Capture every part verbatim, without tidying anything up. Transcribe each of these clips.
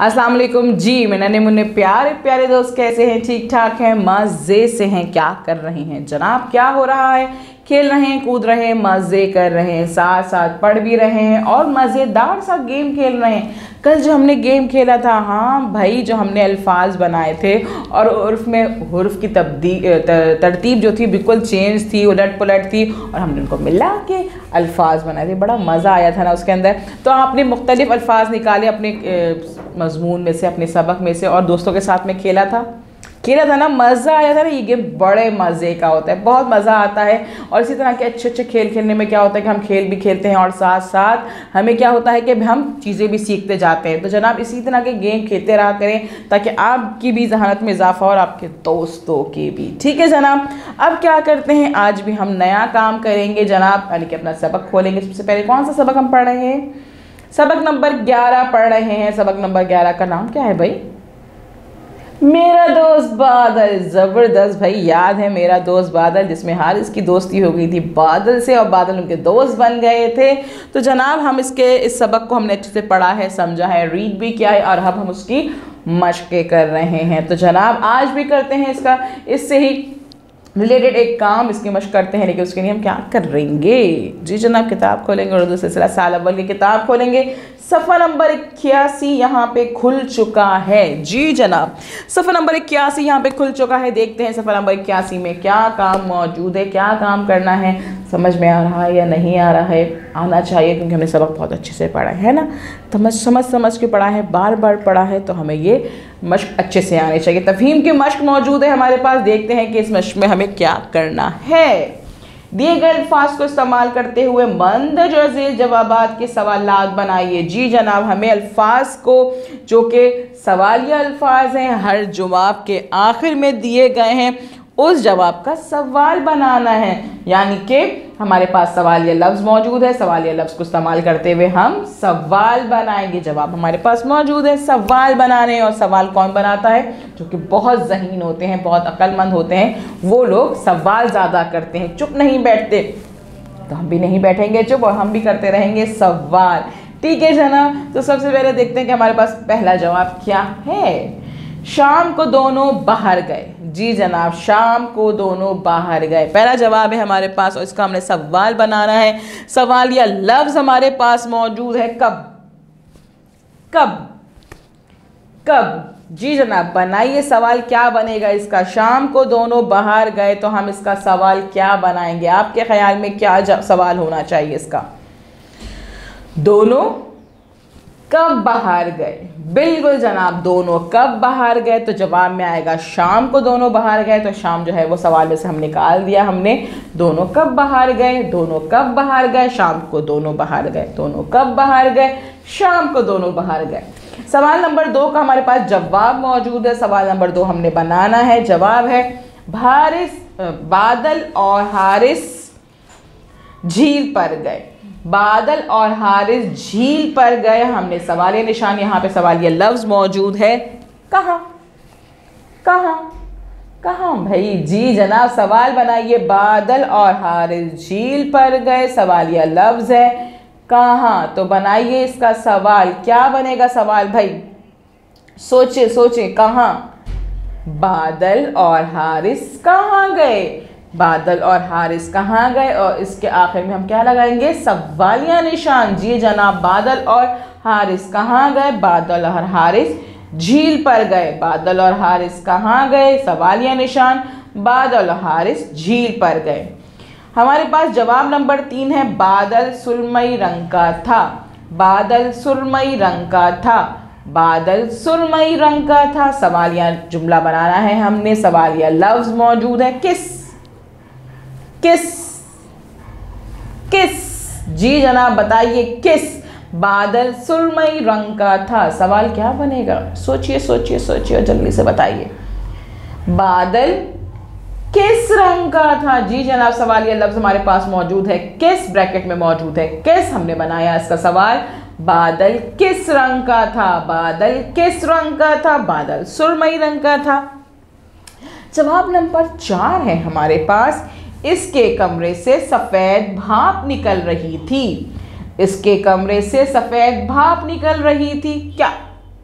अस्सलाम वालेकुम जी। मैं नन्हे मुन्ने प्यारे प्यारे दोस्त कैसे हैं? ठीक ठाक हैं, मज़े से हैं? क्या कर रहे हैं जनाब? क्या हो रहा है? खेल रहे हैं, कूद रहे हैं, मज़े कर रहे हैं, साथ साथ पढ़ भी रहे हैं और मज़ेदार सा गेम खेल रहे हैं। कल जो हमने गेम खेला था, हाँ भाई, जो हमने अल्फाज बनाए थे और उर्फ में हुर्फ की तब्दी तरतीब जो थी बिल्कुल चेंज थी, उलट पुलट थी और हमने उनको मिला के अल्फाज बनाए थे। बड़ा मज़ा आया था ना उसके अंदर। तो आपने मुख्तलिफ अल्फाज निकाले अपने मजमून में से, अपने सबक में से और दोस्तों के साथ में खेला था खेला था ना, मज़ा आया था ना। ये गेम बड़े मज़े का होता है, बहुत मज़ा आता है। और इसी तरह के अच्छे अच्छे खेल खेलने में क्या होता है कि हम खेल भी खेलते हैं और साथ साथ हमें क्या होता है कि हम चीज़ें भी सीखते जाते हैं। तो जनाब इसी तरह के गेम खेलते रहा करें ताकि आपकी भी जहानत में इजाफा और आपके दोस्तों की भी। ठीक है जनाब, अब क्या करते हैं, आज भी हम नया काम करेंगे जनाब, यानी कि अपना सबक खोलेंगे। सबसे पहले कौन सा सबक हम पढ़ रहे हैं? सबक नंबर ग्यारह पढ़ रहे हैं। सबक नंबर ग्यारह का नाम क्या है भाई? मेरा दोस्त बादल। ज़बरदस्त भाई, याद है मेरा दोस्त बादल, जिसमें हारिस की दोस्ती हो गई थी बादल से और बादल उनके दोस्त बन गए थे। तो जनाब हम इसके इस सबक को हमने अच्छे से पढ़ा है, समझा है, रीड भी किया है और अब हम उसकी मशक़ें कर रहे हैं। तो जनाब आज भी करते हैं इसका इससे ही रिलेटेड एक काम, इसकी मशक़ करते हैं। लेकिन उसके लिए हम क्या करेंगे जी जनाब? किताब खोलेंगे, उर्दू सिलसिला साल अव्वल की किताब खोलेंगे। सफ़ा नंबर इक्यासी यहाँ पे खुल चुका है जी जनाब। सफ़ा नंबर इक्यासी यहाँ पे खुल चुका है। देखते हैं सफ़ा नंबर इक्यासी में क्या काम मौजूद है, क्या काम करना है, समझ में आ रहा है या नहीं आ रहा है? आना चाहिए, क्योंकि हमने सबक बहुत अच्छे से पढ़ा है ना, समझ समझ समझ के पढ़ा है, बार बार पढ़ा है, तो हमें ये मशक़ अच्छे से आनी चाहिए। तफ़हीम की मशक़ मौजूद है हमारे पास। देखते हैं कि इस मशक़ में हमें क्या करना है। दिए गए अल्फाज को इस्तेमाल करते हुए मंदरजा झेल जवाबात के सवालात बनाइए। जी जनाब, हमें अल्फाज को जो कि सवालिया अल्फाज हैं, हर जवाब के आखिर में दिए गए हैं, उस जवाब का सवाल बनाना है। यानी कि हमारे पास सवालिया लफ्ज़ मौजूद है, सवालिया लफ्ज़ को इस्तेमाल करते हुए हम सवाल बनाएंगे। जवाब हमारे पास मौजूद है, सवाल बनाने। और सवाल कौन बनाता है? जो कि बहुत ज़हीन होते हैं, बहुत अक्लमंद होते हैं, वो लोग सवाल ज़्यादा करते हैं, चुप नहीं बैठते। तो हम भी नहीं बैठेंगे चुप और हम भी करते रहेंगे सवाल। ठीक है जनाब, तो सबसे पहले देखते हैं कि हमारे पास पहला जवाब क्या है। शाम को दोनों बाहर गए। जी जनाब, शाम को दोनों बाहर गए, पहला जवाब है हमारे पास और इसका हमने सवाल बनाना है। सवाल या लफ्ज़ हमारे पास मौजूद है कब। कब कब जी जनाब, बनाइए सवाल। क्या बनेगा इसका? शाम को दोनों बाहर गए, तो हम इसका सवाल क्या बनाएंगे? आपके ख्याल में क्या सवाल होना चाहिए इसका? दोनों कब बाहर गए? बिल्कुल जनाब, दोनों कब बाहर गए, तो जवाब में आएगा शाम को दोनों बाहर गए। तो शाम जो है वो सवाल में से हम निकाल दिया हमने। दोनों कब बाहर गए, दोनों कब बाहर गए, शाम को दोनों बाहर गए, दोनों कब बाहर गए, शाम को दोनों बाहर गए। सवाल नंबर दो का हमारे पास जवाब मौजूद है। सवाल नंबर दो हमने बनाना है। जवाब है हारिस बादल और हारिस झील पर गए। बादल और हारिस झील पर गए। हमने सवालिया निशान, यहाँ पे सवालिया लफ्ज़ मौजूद है। कहाँ कहाँ कहाँ भाई? जी जनाब, सवाल बनाइए। बादल और हारिस झील पर गए, सवालिया लफ्ज़ है कहाँ। तो बनाइए इसका सवाल। क्या बनेगा सवाल भाई? सोचे सोचे, कहाँ? बादल और हारिस कहाँ गए? बादल और हारिस कहाँ गए? और इसके आखिर में हम क्या लगाएंगे? सवालिया निशान। जी जनाब, बादल और हारिस कहाँ गए? बादल और हारिस झील पर गए। बादल और हारिस कहाँ गए? सवालिया निशान। बादल और हारिस झील पर गए। हमारे पास जवाब नंबर तीन है। बादल सुरमई रंग का था। बादल सुरमई रंग का था। बादल सुरमई रंग का था। सवालिया जुमला बनाना है हमने। सवालिया लफ्ज़ मौजूद है। किस किस किस जी जनाब, बताइए किस। बादल सुरमई रंग का था। सवाल क्या बनेगा? सोचिए सोचिए सोचिए और जल्दी से बताइए। बादल किस रंग का था? जी जनाब, सवाल ये लफ्ज़ हमारे पास मौजूद है। किस ब्रैकेट में मौजूद है। किस हमने बनाया इसका सवाल। बादल किस रंग का था? बादल किस रंग का था? बादल सुरमई रंग का था। जवाब नंबर चार है हमारे पास। इसके कमरे से सफ़ेद भाप निकल रही थी। इसके कमरे से सफ़ेद भाप निकल रही थी। क्या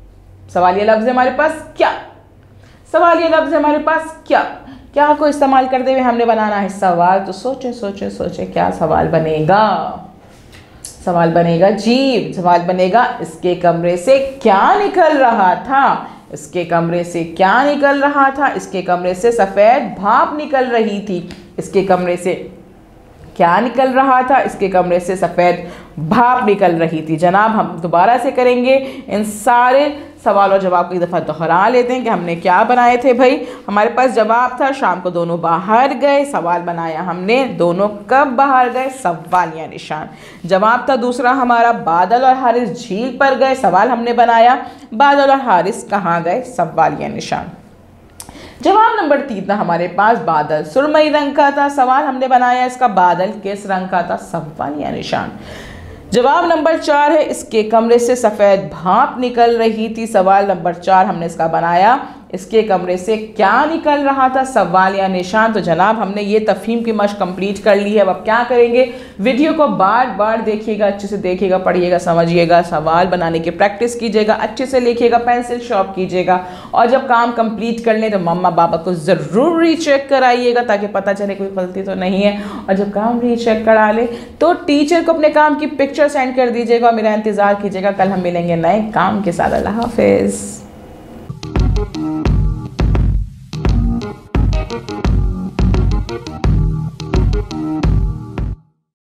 सवालिया लफ्ज़ है हमारे पास क्या, सवालिया लफ्ज़ है हमारे पास क्या, क्या को इस्तेमाल करते हुए हमने बनाना है सवाल। तो सोचे सोचे सोचे क्या सवाल बनेगा, सवाल बनेगा जीव, सवाल बनेगा इसके कमरे से क्या निकल रहा था, इसके कमरे से क्या निकल रहा था, इसके कमरे से सफ़ेद भाप निकल रही थी, इसके कमरे से क्या निकल रहा था, इसके कमरे से सफ़ेद भाप निकल रही थी। जनाब हम दोबारा से करेंगे, इन सारे सवाल और जवाब को एक दफ़ा दोहरा लेते हैं कि हमने क्या बनाए थे भाई। हमारे पास जवाब था शाम को दोनों बाहर गए, सवाल बनाया हमने दोनों कब बाहर गए, सवालिया निशान। जवाब था दूसरा हमारा बादल और हारिस झील पर गए, सवाल हमने बनाया बादल और हारिस कहाँ गए, सवालिया निशान। जवाब नंबर तीन था हमारे पास बादल सुरमई रंग का था, सवाल हमने बनाया इसका बादल किस रंग का था, सवालिया निशान। जवाब नंबर चार है इसके कमरे से सफ़ेद भाप निकल रही थी, सवाल नंबर चार हमने इसका बनाया इसके कमरे से क्या निकल रहा था, सवालिया निशान। तो जनाब हमने ये तफहीम की मश्क कंप्लीट कर ली है। अब क्या करेंगे, वीडियो को बार बार देखिएगा, अच्छे से देखिएगा, पढ़िएगा, समझिएगा, सवाल बनाने की प्रैक्टिस कीजिएगा, अच्छे से लिखिएगा, पेंसिल शॉर्प कीजिएगा और जब काम कंप्लीट कर लें तो मम्मा पापा को ज़रूर रीचेक कराइएगा ताकि पता चले कोई गलती तो नहीं है। और जब काम रीचेक करा ले तो टीचर को अपने काम की पिक्चर सेंड कर दीजिएगा और मेरा इंतज़ार कीजिएगा। कल हम मिलेंगे नए काम के साथ। अल्लाह हाफिज़।